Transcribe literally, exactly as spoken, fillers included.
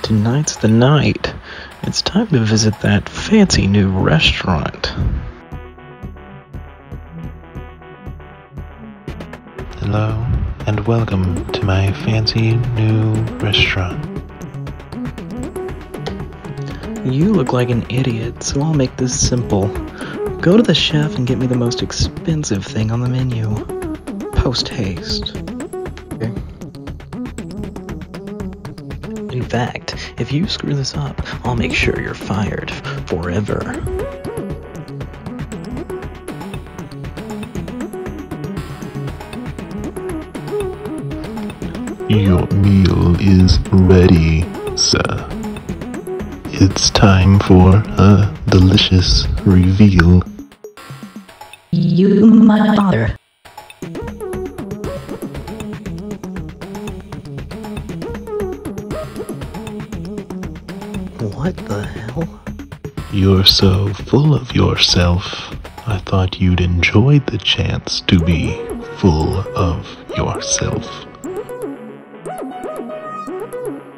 Tonight's the night. It's time to visit that fancy new restaurant. Hello, and welcome to my fancy new restaurant. You look like an idiot, so I'll make this simple. Go to the chef and get me the most expensive thing on the menu. Post haste. Okay. In fact, if you screw this up, I'll make sure you're fired forever. Your meal is ready, sir. It's time for a delicious reveal. You, my father. What the hell? You're so full of yourself. I thought you'd enjoy the chance to be full of yourself.